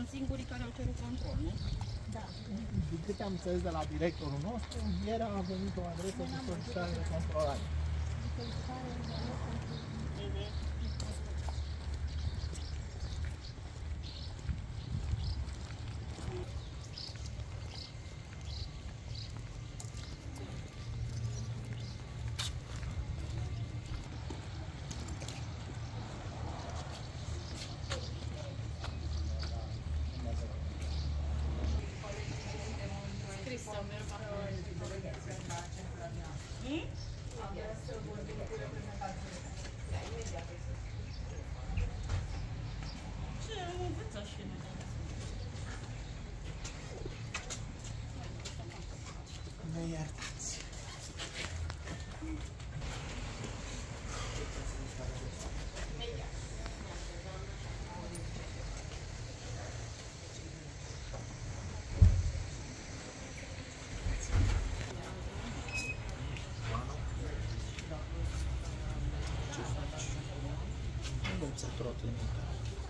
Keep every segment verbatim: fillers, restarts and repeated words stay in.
singurii care au cerut control, nu? Da. Din câte am înțeles de la directorul nostru, ieri a venit o adresă de solicitare de controlare. Ne iertați. Să trotinete.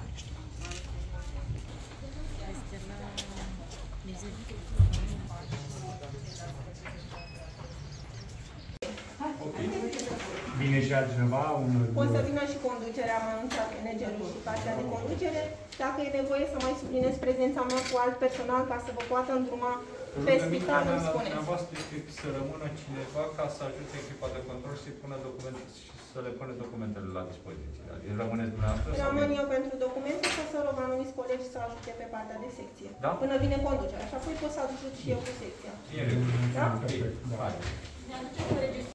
Vine și altcineva? Un... Poate să vină și conducerea, am anunțat managerul și partea de conducere. Dacă e nevoie să mai suplinez prezența mea cu alt personal ca să vă poată îndruma pe spital, îmi spuneți. Dumneavoastră să rămână cineva ca să ajute echipa de control și să pună documente și să le pună documentele la dispoziție. Adică rămâneți dumneavoastră? Rămân eu pentru documente și o să rog anumiți colegi să ajute pe partea de secție. Da? Până vine conducerea. Și apoi pot să ajut și eu cu secția. E regulă. Da? Perfect. Da.